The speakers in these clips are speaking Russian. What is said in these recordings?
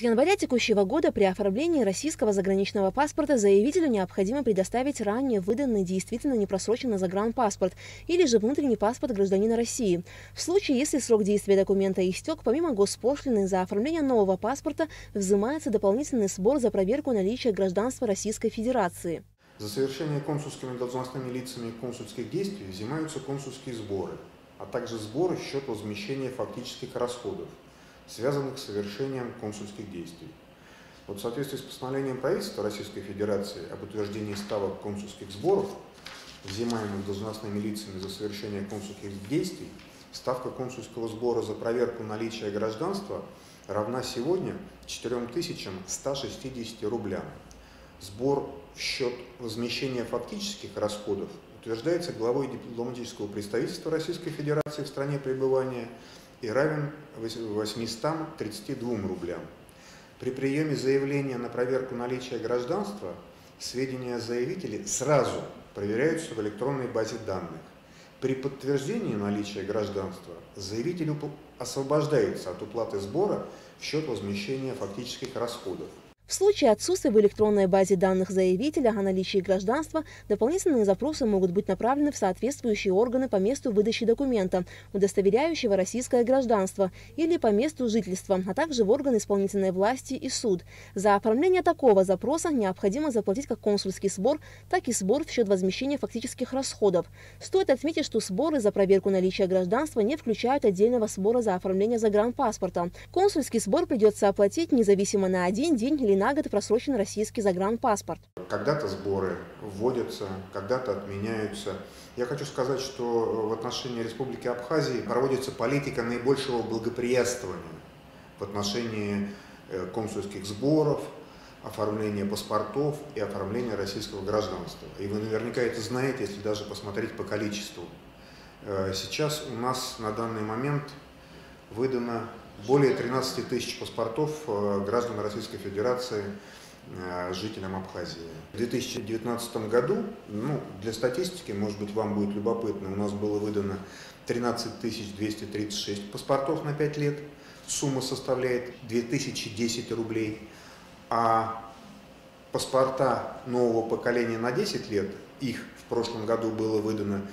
января текущего года при оформлении российского заграничного паспорта заявителю необходимо предоставить ранее выданный действительно непросроченный загранпаспорт или же внутренний паспорт гражданина России. В случае, если срок действия документа истек, помимо госпошлины за оформление нового паспорта взимается дополнительный сбор за проверку наличия гражданства Российской Федерации. За совершение консульскими должностными лицами консульских действий взимаются консульские сборы, а также сборы в счет возмещения фактических расходов, связанных с совершением консульских действий. В соответствии с постановлением правительства Российской Федерации об утверждении ставок консульских сборов, взимаемых должностными лицами за совершение консульских действий, ставка консульского сбора за проверку наличия гражданства равна сегодня 4160 рублям. Сбор в счет возмещения фактических расходов утверждается главой дипломатического представительства Российской Федерации в стране пребывания и равен 832 рублям. При приеме заявления на проверку наличия гражданства сведения о заявителе сразу проверяются в электронной базе данных. При подтверждении наличия гражданства заявитель освобождается от уплаты сбора в счет возмещения фактических расходов. В случае отсутствия в электронной базе данных заявителя о наличии гражданства, дополнительные запросы могут быть направлены в соответствующие органы по месту выдачи документа, удостоверяющего российское гражданство, или по месту жительства, а также в органы исполнительной власти и суд. За оформление такого запроса необходимо заплатить как консульский сбор, так и сбор в счет возмещения фактических расходов. Стоит отметить, что сборы за проверку наличия гражданства не включают отдельного сбора за оформление загранпаспорта. Консульский сбор придется оплатить независимо на один день или на год просрочен российский загранпаспорт. Когда-то сборы вводятся, когда-то отменяются. Я хочу сказать, что в отношении Республики Абхазии проводится политика наибольшего благоприятствования в отношении консульских сборов, оформления паспортов и оформления российского гражданства. И вы наверняка это знаете, если даже посмотреть по количеству. Сейчас у нас на данный момент выдано более 13 тысяч паспортов граждан Российской Федерации жителям Абхазии. В 2019 году, для статистики, может быть, вам будет любопытно, у нас было выдано 13 236 паспортов на 5 лет. Сумма составляет 2010 рублей. А паспорта нового поколения на 10 лет, их в прошлом году было выдано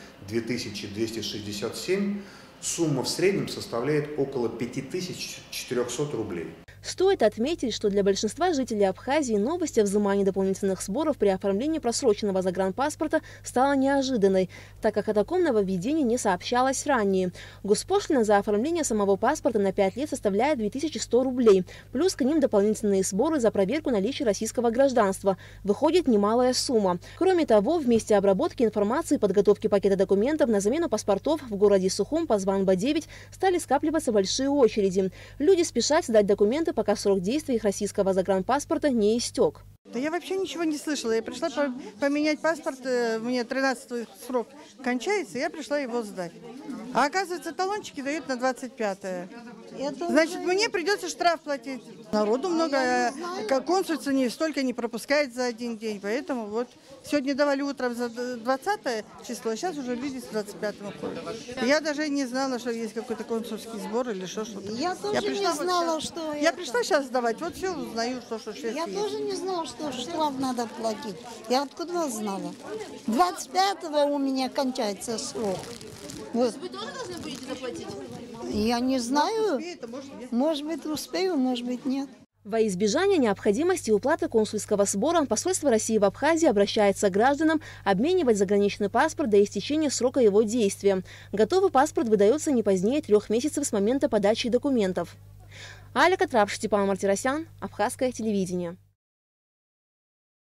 2267. Сумма в среднем составляет около 5400 рублей. Стоит отметить, что для большинства жителей Абхазии новость о взимании дополнительных сборов при оформлении просроченного загранпаспорта стала неожиданной, так как о таком нововведении не сообщалось ранее. Госпошлина за оформление самого паспорта на 5 лет составляет 2100 рублей, плюс к ним дополнительные сборы за проверку наличия российского гражданства. Выходит немалая сумма. Кроме того, в месте обработки информации и подготовки пакета документов на замену паспортов в городе Сухум по Званба-9 стали скапливаться большие очереди. Люди спешат сдать документы, пока срок действия их российского загранпаспорта не истек. Да я вообще ничего не слышала. Я пришла поменять паспорт, мне 13-й срок кончается, я пришла его сдать. А оказывается, талончики дают на 25-е. Значит, мне придется штраф платить. Народу много, как консульство столько не пропускает за один день, поэтому вот сегодня давали утром за 20 число, а сейчас уже люди с 25-го ходят. Я даже не знала, что есть какой-то консульский сбор или что-то. Я тоже не знала, что я пришла сейчас сдавать, вот все узнаю, что сейчас я есть. тоже не знала, что штраф надо платить. Я откуда знала? 25-го у меня кончается срок. Вот. Вы тоже должны будете заплатить? Я не знаю. Может быть, успею, может быть, нет. Во избежание необходимости уплаты консульского сбора посольство России в Абхазии обращается к гражданам обменивать заграничный паспорт до истечения срока его действия. Готовый паспорт выдается не позднее 3 месяцев с момента подачи документов. Аля Катрап, Степан Мартиросян, Абхазское телевидение.